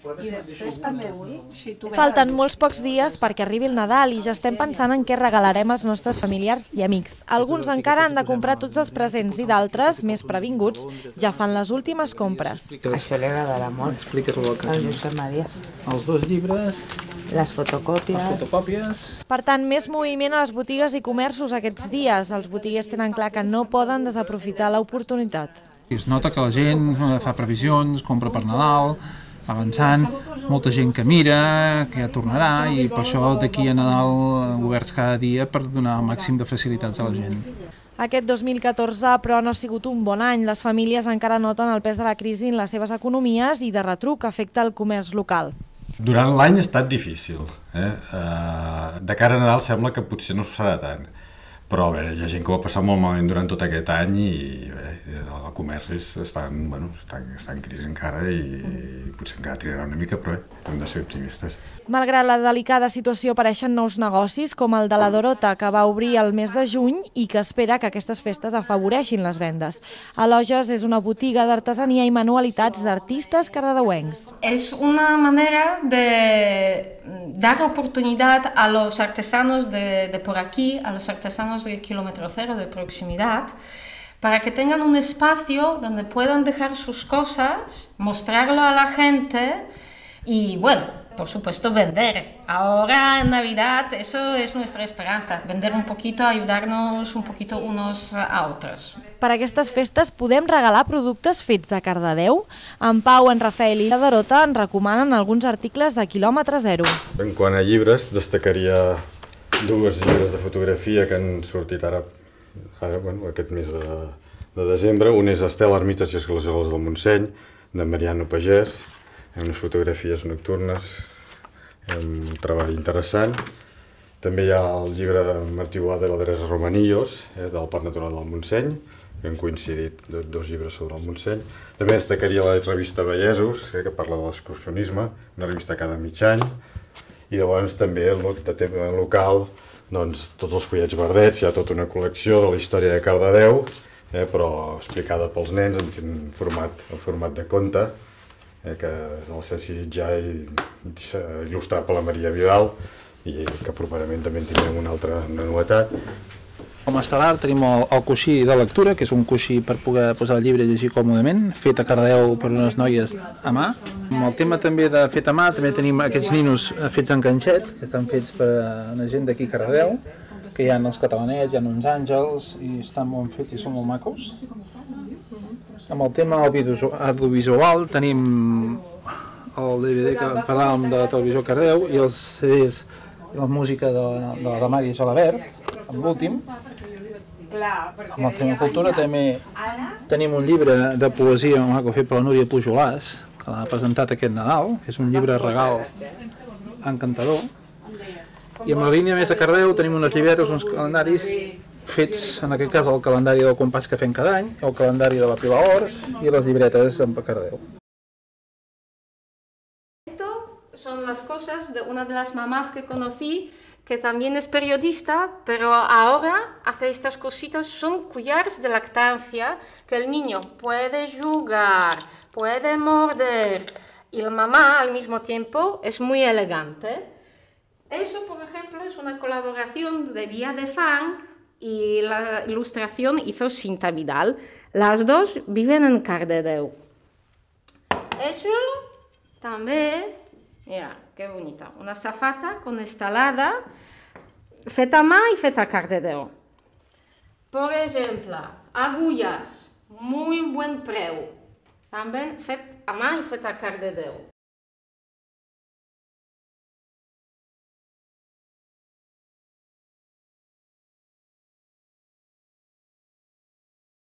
I després per avui... Falten molts pocs dies perquè arribi el Nadal i ja estem pensant en què regalarem als nostres familiars i amics. Alguns encara han de comprar tots els presents i d'altres, més previnguts, ja fan les últimes compres. Això li agradarà molt. Expliques-ho al Josep Maria. Els 2 llibres, Les fotocòpies... Per tant, més moviment a les botigues i comerços aquests dies. Els botiguers tenen clar que no poden desaprofitar l'oportunitat. Es nota que la gent fa previsions, compra per Nadal, avançant, molta gent que mira, que ja tornarà, i per això d'aquí a Nadal oberts cada dia per donar el màxim de facilitats a la gent. Aquest 2014, però, no ha sigut un bon any. Les famílies encara noten el pes de la crisi en les seves economies i de retruc afecta el comerç local. Durant l'any ha estat difícil. De cara a Nadal sembla que potser no serà tant. Però bé, hi ha gent que ho ha passat molt malament durant tot aquest any i bé, el comerç està en crisi encara i potser encara triarà una mica, però bé, hem de ser optimistes. Malgrat la delicada situació, apareixen nous negocis com el de la Dorota, que va obrir el mes de juny i que espera que aquestes festes afavoreixin les vendes. Aloges és una botiga d'artesania i manualitats d'artistes cardedeuencs. Es una manera de dar oportunidad a los artesanos de por aquí, a los artesanos de kilómetro cero, de proximidad, para que tengan un espacio donde puedan dejar sus cosas, mostrarlo a la gente y, bueno, por supuesto, vender. Ahora en Navidad eso es nuestra esperanza, vender un poquito, ayudarnos un poquito unos a otros. Per aquestes festes podem regalar productes fets a Cardedeu? En Pau, en Rafael i la Dorota en recomanen alguns articles de quilòmetre zero. En quant a llibres, destacaria 2 llibres de fotografia que han sortit ara aquest mes de desembre. Un és Estel, Ermites i Esglesioles del Montseny, de Mariano Pagès, unes fotografies nocturnes, un treball interessant. També hi ha el llibre de Martí Boada i la Teresa Romanillos, del Parc Natural del Montseny, que han coincidit 2 llibres sobre el Montseny. També destacaria la revista Vallesos, que parla de l'excursionisme, una revista cada mig any. I llavors també de tema local, doncs, tots els Follets Verdets, hi ha tota una col·lecció de la història de Cardedeu, però explicada pels nens en format de conte, que el sensibilitzar i il·lustrat per la Maria Vidal, i que properament també en tindrem una altra novetat. Com a estel·lar tenim el coixí de lectura, que és un coixí per poder posar el llibre i llegir còmodament, fet a Cardedeu per unes noies a mà. Amb el tema també de fet a mà també tenim aquests ninos fets en ganxet, que estan fets per una gent d'aquí a Cardedeu, que hi ha els catalanets, hi ha uns àngels, i estan molt fets i són molt macos. Amb el tema audiovisual tenim el DVD que parlàvem de la televisió Cardedeu i els CDs i la música de la Damària Gelabert, amb l'últim. Amb el tema cultura també tenim un llibre de poesia maco fet per la Núria Pujolàs, que l'ha presentat aquest Nadal, que és un llibre regal encantador. I amb la línia més de Cardedeu tenim unes llibretes, uns calendaris fets, en aquest cas, el calendari del compàs que fem cada any, el calendari de la Pilar Ors i les llibretes en Cardedeu. Esto son las cosas de una de las mamás que conocí, que también es periodista, pero ahora hace estas cositas, son collares de lactancia, que el niño puede jugar, puede morder, y la mamá al mismo tiempo es muy elegante. Eso, por ejemplo, es una colaboración de Vía de Fang y la ilustración hizo Cinta Vidal. Las dos viven en Cardedeu. Hecho también, mira, qué bonita, una azafata con estalada, feta a mà y feta a Cardedeu. Por ejemplo, agullas, muy buen preu, también fet a mà y feta a Cardedeu.